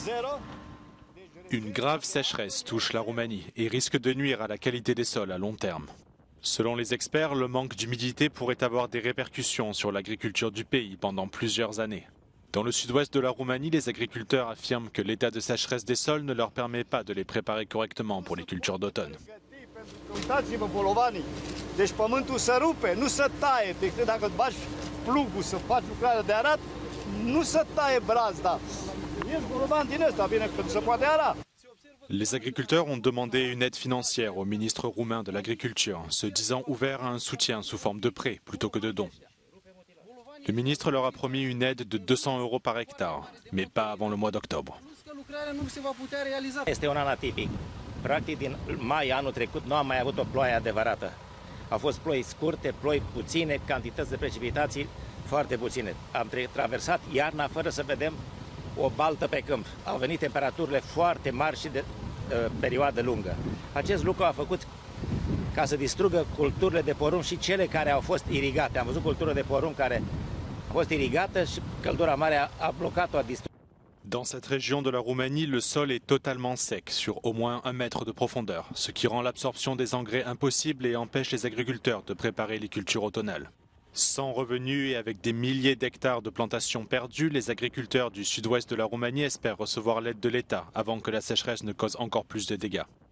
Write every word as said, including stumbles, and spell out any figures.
Une grave sécheresse touche la Roumanie et risque de nuire à la qualité des sols à long terme. Selon les experts, le manque d'humidité pourrait avoir des répercussions sur l'agriculture du pays pendant plusieurs années. Dans le sud-ouest de la Roumanie, les agriculteurs affirment que l'état de sécheresse des sols ne leur permet pas de les préparer correctement pour les cultures d'automne. Uitați-vă bolovanii, deci pământul se rupe, nu se taie, decât dacă bagi plugul să faci lucrarea de arat, nu se taie brazda. Ești bolovan din ăsta, bine că se poate ara. Les agriculteurs ont demandé une aide financière au ministre roumain de l'Agriculture, se disant ouverts à un soutien sous forme de prêt plutôt que de dons. Le ministre leur a promis une aide de deux cents euros par hectare, mais pas avant le mois d'octobre. Este un an atipic. Practic, din mai anul trecut nu am mai avut o ploaie adevărată. Au fost ploi scurte, ploi puține, cantități de precipitații foarte puține. Am traversat iarna fără să vedem o baltă pe câmp. Au venit temperaturile foarte mari și de uh, perioadă lungă. Acest lucru a făcut ca să distrugă culturile de porumb și cele care au fost irigate. Am văzut cultură de porumb care a fost irigată și căldura mare a, a blocat-o, a distrus. Dans cette région de la Roumanie, le sol est totalement sec, sur au moins un mètre de profondeur, ce qui rend l'absorption des engrais impossible et empêche les agriculteurs de préparer les cultures automnales. Sans revenus et avec des milliers d'hectares de plantations perdues, les agriculteurs du sud-ouest de la Roumanie espèrent recevoir l'aide de l'État avant que la sécheresse ne cause encore plus de dégâts.